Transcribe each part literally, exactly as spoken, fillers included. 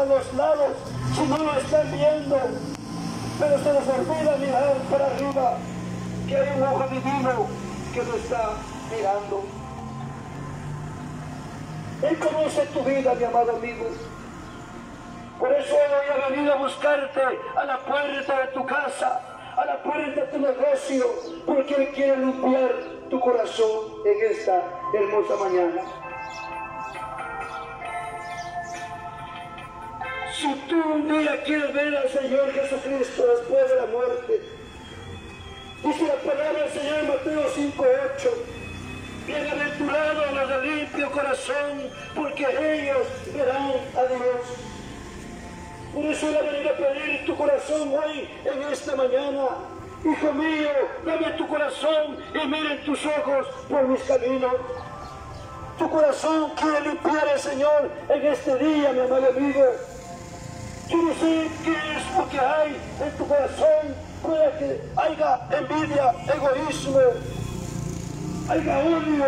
a los lados si no lo están viendo, pero se les olvida mirar para arriba, que hay un ojo divino que lo está mirando. Él conoce tu vida, mi amado amigo. Por eso hoy he venido a buscarte a la puerta de tu casa, a la puerta de tu negocio, porque Él quiere limpiar tu corazón en esta hermosa mañana. Si tú un día quieres ver al Señor Jesucristo después de la muerte, dice la palabra del Señor en Mateo cinco ocho, bienaventurados los de limpio corazón, porque ellos verán a Dios. Por eso le venir a pedir tu corazón hoy, en esta mañana. Hijo mío, dame tu corazón y miren tus ojos por mis caminos. Tu corazón quiere limpiar al Señor en este día, mi amado amigo. Yo no sé qué es lo que hay en tu corazón. Puede que haya envidia, egoísmo, haya odio,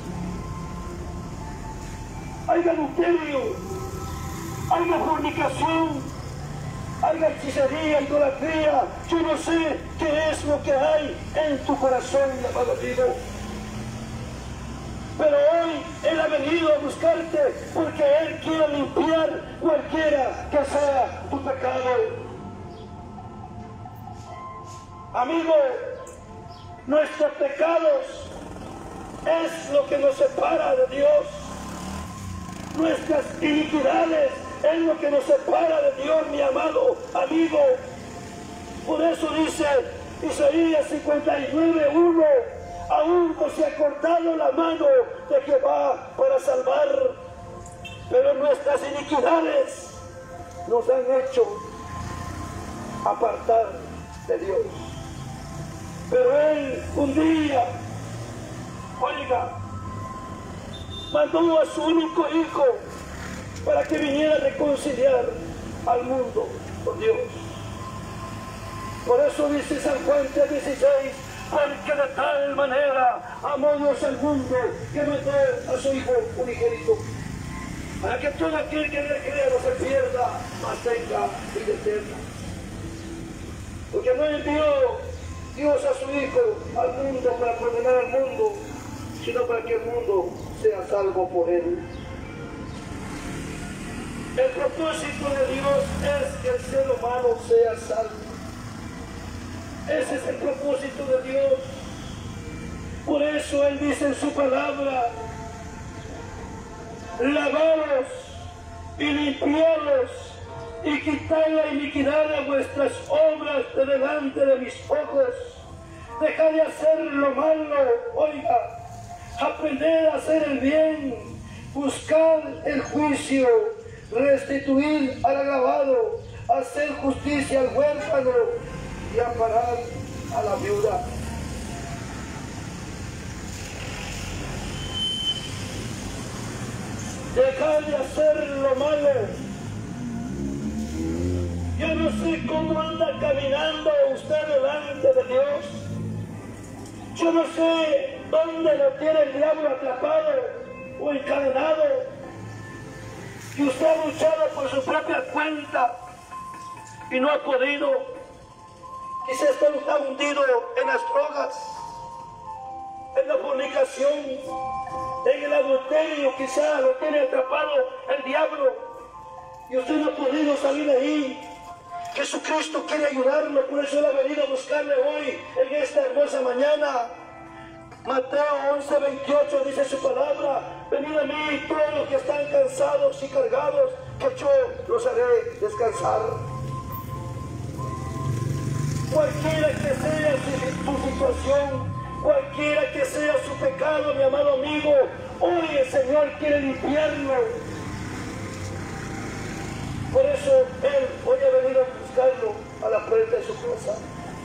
haya adulterio, haya fornicación, haya hechicería, idolatría. Yo no sé qué es lo que hay en tu corazón, mi amado amigo. Pero hoy Él ha venido a buscarte porque Él quiere limpiar cualquiera que sea tu pecado. Amigo, nuestros pecados es lo que nos separa de Dios. Nuestras iniquidades es lo que nos separa de Dios, mi amado amigo. Por eso dice Isaías cincuenta y nueve uno, aún no se ha cortado la mano de Jehová para salvar, pero nuestras iniquidades nos han hecho apartar de Dios. Pero Él un día, oiga, mandó a su único hijo para que viniera a reconciliar al mundo con Dios. Por eso dice San Juan tres dieciséis, porque de tal manera amó Dios al mundo que mandó a su Hijo unigénito, para que todo aquel que le crea no se pierda, mas tenga vida eterna. Porque no envió Dios a su Hijo al mundo para condenar al mundo, sino para que el mundo sea salvo por Él. El propósito de Dios es que el ser humano sea salvo. Ese es el propósito de Dios. Por eso Él dice en su palabra, lavaos y limpiaos y quitad la iniquidad de vuestras obras de delante de mis ojos. Dejad de hacer lo malo, oiga, aprended a hacer el bien, buscad el juicio, restituir al agravado, hacer justicia al huérfano y amparar a la viuda. Dejad de hacer lo malo. Yo no sé cómo anda caminando usted delante de Dios. Yo no sé dónde lo tiene el diablo atrapado o encadenado. Y usted ha luchado por su propia cuenta y no ha podido. Quizás usted está hundido en las drogas, en la fornicación, en el adulterio. Quizás lo tiene atrapado el diablo y usted no ha podido salir de ahí. Jesucristo quiere ayudarlo, por eso Él ha venido a buscarle hoy en esta hermosa mañana. Mateo once veintiocho dice su palabra, venid a mí todos los que están cansados y cargados, que yo los haré descansar. Cualquiera que sea su, su situación, cualquiera que sea su pecado, mi amado amigo, hoy el Señor quiere limpiarlo. Por eso Él hoy ha venido a buscarlo a la puerta de su casa.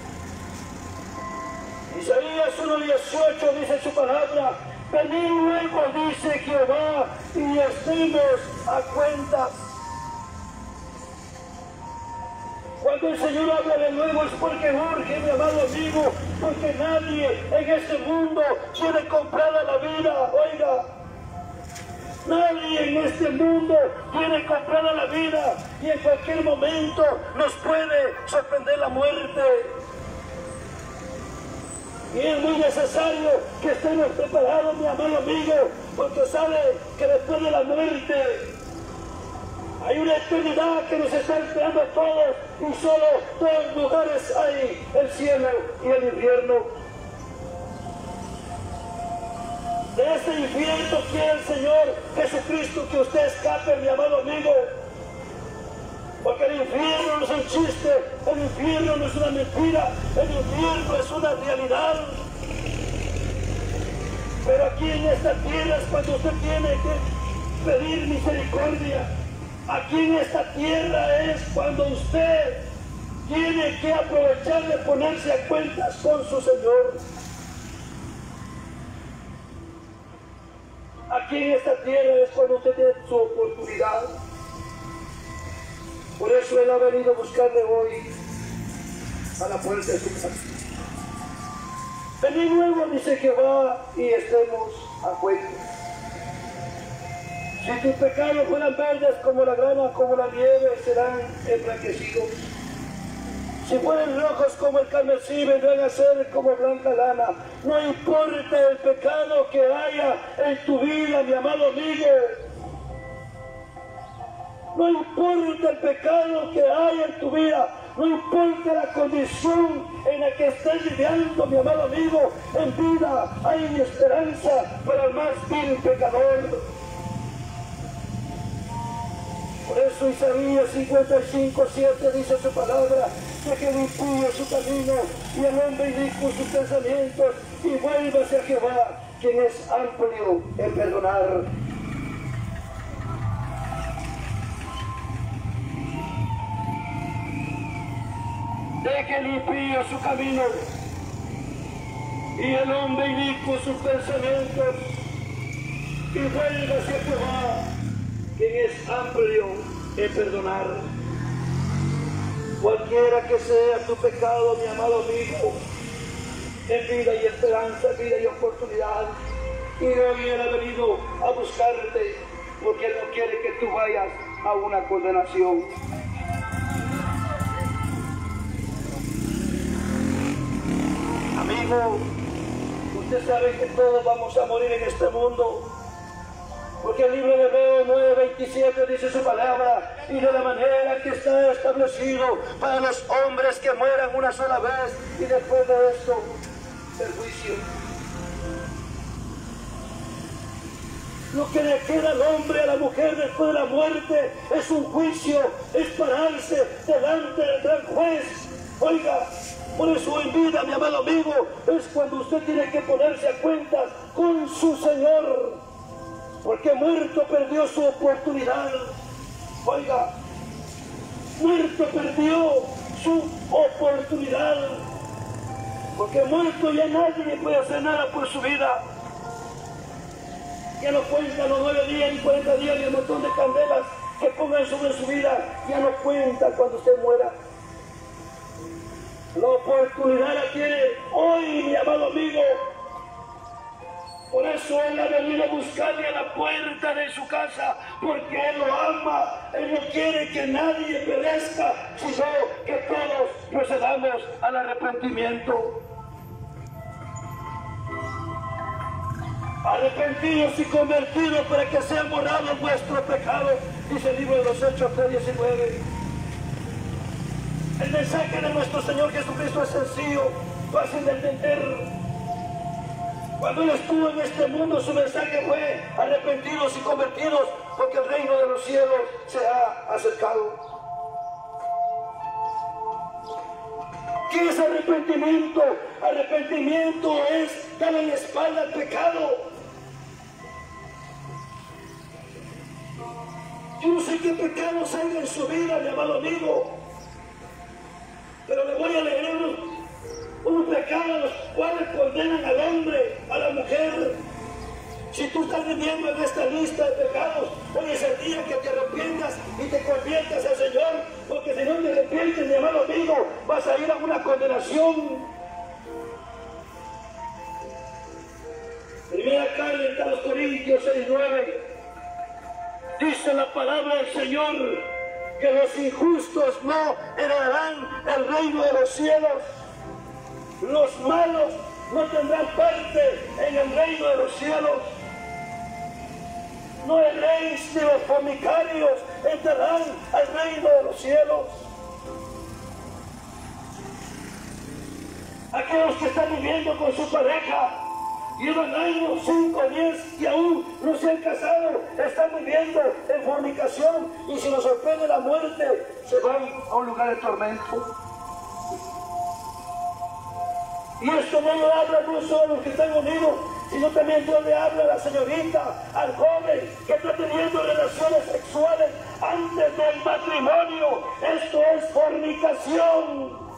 Isaías uno dieciocho dice su palabra, venid luego, dice Jehová, y estemos a cuentas. Cuando el Señor habla de nuevo es porque urge, mi amado amigo, porque nadie en este mundo tiene comprada la vida, oiga. Nadie en este mundo tiene comprada la vida y en cualquier momento nos puede sorprender la muerte. Y es muy necesario que estemos preparados, mi amado amigo, porque sabe que después de la muerte hay una eternidad que nos está esperando a todos, y solo dos lugares hay: el cielo y el infierno. De este infierno quiere el Señor Jesucristo que usted escape, mi amado amigo. Porque el infierno no es un chiste, el infierno no es una mentira, el infierno es una realidad. Pero aquí en esta tierra es cuando usted tiene que pedir misericordia. Aquí en esta tierra es cuando usted tiene que aprovechar de ponerse a cuentas con su Señor. Aquí en esta tierra es cuando usted tiene su oportunidad. Por eso Él ha venido a buscarle hoy a la puerta de su casa. Venid luego, dice Jehová, y estemos a cuenta. Si tus pecados fueran verdes como la grana, como la nieve, serán emblanquecidos. Si fueran rojos como el carmesí, vendrán a ser como blanca lana. No importa el pecado que haya en tu vida, mi amado amigo. No importa el pecado que haya en tu vida. No importa la condición en la que estés viviendo, mi amado amigo. En vida hay esperanza para el más vil pecador. Por eso Isaías cincuenta y cinco, siete dice su palabra: que el impío su camino y el hombre inicuo sus pensamientos, y vuélvase a Jehová, quien es amplio en perdonar. Deje el impío su camino y el hombre inicuo sus pensamientos, y vuélvase a Jehová, quien es amplio en perdonar. Cualquiera que sea tu pecado, mi amado amigo, en vida y esperanza, vida y oportunidad, y hoy Él ha venido a buscarte, porque Él no quiere que tú vayas a una condenación. Amigo, usted sabe que todos vamos a morir en este mundo. Porque el libro de Hebreos nueve veintisiete dice su palabra: y de la manera que está establecido para los hombres que mueran una sola vez, y después de esto, el juicio. Lo que le queda al hombre, a la mujer después de la muerte, es un juicio, es pararse delante del gran juez. Oiga, por eso en vida, mi amado amigo, es cuando usted tiene que ponerse a cuentas con su Señor. Porque muerto perdió su oportunidad. Oiga, muerto perdió su oportunidad. Porque muerto ya nadie puede hacer nada por su vida. Ya no cuenta los nueve días, ni cuarenta días, ni el montón de candelas que pongan sobre su vida. Ya no cuenta cuando usted muera. La oportunidad la tiene hoy, mi amado amigo. Por eso Él ha venido a buscarle a la puerta de su casa, porque Él lo ama. Él no quiere que nadie perezca, sino que todos procedamos al arrepentimiento. Arrepentidos y convertidos para que sean borrados vuestros pecados, dice el libro de los Hechos tres diecinueve. El mensaje de nuestro Señor Jesucristo es sencillo, fácil de entender. Cuando Él estuvo en este mundo, su mensaje fue: arrepentidos y convertidos, porque el reino de los cielos se ha acercado. ¿Qué es arrepentimiento? Arrepentimiento es darle la espalda al pecado. Yo no sé qué pecados hay en su vida, mi amado amigo, pero le voy a leer unos, unos pecados los cuales condenan al hombre, a la mujer. Si tú estás viviendo en esta lista de pecados, hoy es el día que te arrepientas y te conviertas al Señor, porque si no te arrepientes, mi amado amigo, vas a ir a una condenación. Primera carta a los Corintios seis nueve. Dice la palabra del Señor que los injustos no heredarán el reino de los cielos. Los malos no tendrán parte en el reino de los cielos. No erréis, ni los fornicarios entrarán al reino de los cielos. Aquellos que están viviendo con su pareja, llevan años, cinco, diez y aún no se han casado, están viviendo en fornicación, y si los sorprende la muerte, se van a un lugar de tormento. Y esto no lo habla no solo a los que están unidos, sino también Dios le habla a la señorita, al joven que está teniendo relaciones sexuales antes del matrimonio. Esto es fornicación.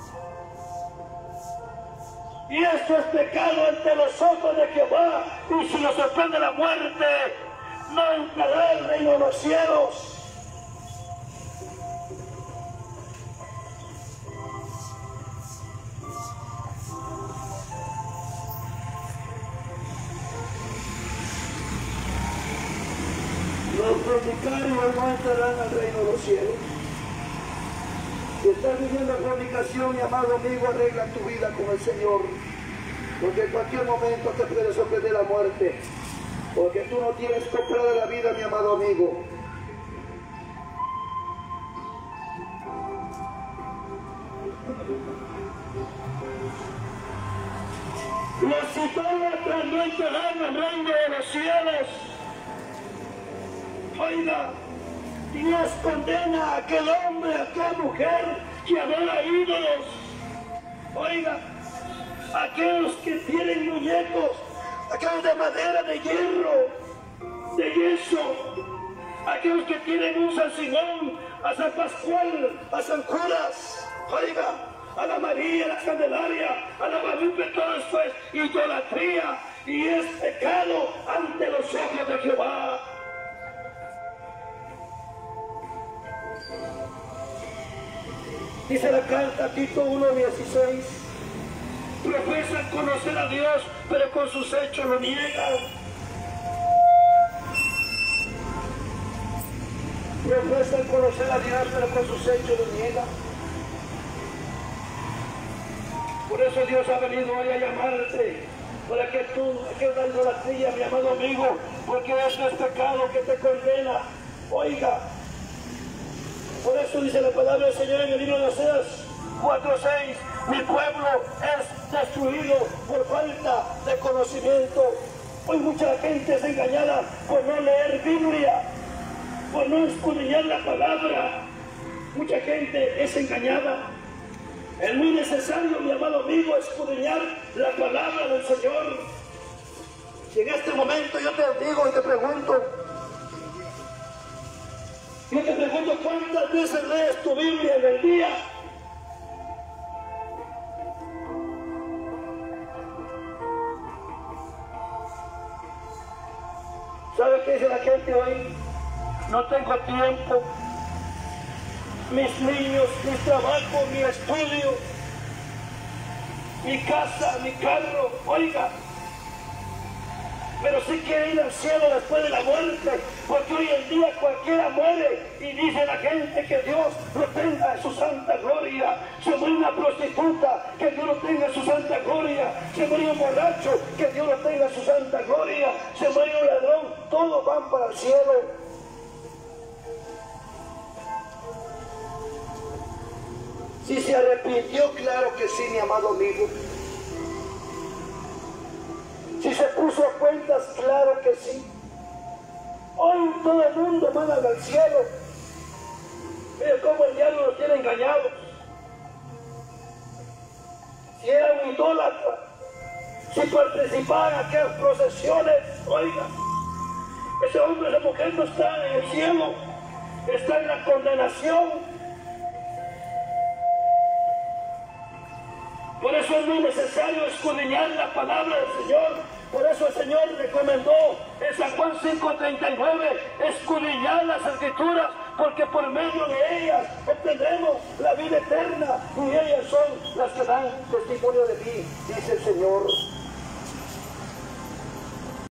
Y esto es pecado ante los ojos de Jehová. Y si lo sorprende la muerte, no entrará el reino de los cielos. Los fornicarios no entrarán al reino de los cielos. Si estás viviendo fornicación, mi amado amigo, arregla tu vida con el Señor, porque en cualquier momento te puede sorprender la muerte, porque tú no tienes comprada la vida, mi amado amigo. Los idólatras no entrarán al reino de los cielos. Oiga, Dios condena a aquel hombre, a aquella mujer que adora ídolos. Oiga, aquellos que tienen muñecos, aquellos de madera, de hierro, de yeso, aquellos que tienen un San Simón, a San Pascual, a San Judas, oiga, a la María, a la Candelaria, a la Guadalupe, todo esto es idolatría y es pecado ante los ojos de Jehová. Dice la carta Tito uno dieciséis, profesan conocer a Dios, pero con sus hechos lo niegan. Profesan conocer a Dios, pero con sus hechos lo niegan. Por eso Dios ha venido hoy a llamarte, para que tú, que es la idolatría, mi amado amigo, porque esto es pecado que te condena. Oiga, por eso dice la palabra del Señor en el libro de Oseas cuatro seis, mi pueblo es destruido por falta de conocimiento. Hoy mucha gente es engañada por no leer Biblia, por no escudriñar la palabra. Mucha gente es engañada. Es muy necesario, mi amado amigo, escudriñar la palabra del Señor. Y en este momento yo te digo y te pregunto, yo te pregunto cuántas veces lees tu Biblia en el día. ¿Sabe qué dice la gente hoy? No tengo tiempo. Mis niños, mi trabajo, mi estudio, mi casa, mi carro, oiga. Pero sí quiere ir al cielo después de la muerte, porque hoy en día cualquiera muere y dice la gente que Dios lo tenga en su santa gloria. Se muere una prostituta, que Dios lo tenga en su santa gloria. Se muere un borracho, que Dios lo tenga en su santa gloria. Se muere un ladrón, todos van para el cielo. Si se arrepintió, claro que sí, mi amado amigo. Si se puso a cuentas, claro que sí. Hoy todo el mundo manda al cielo. Mira cómo el diablo los tiene engañados. Si era un idólatra, si participaban en aquellas procesiones, oiga, ese hombre, esa mujer no está en el cielo, está en la condenación. Por eso es muy necesario escudriñar la palabra del Señor. Por eso el Señor recomendó en San Juan cinco treinta y nueve, escudriñar las Escrituras, porque por medio de ellas obtendremos la vida eterna, y ellas son las que dan testimonio de mí, dice el Señor.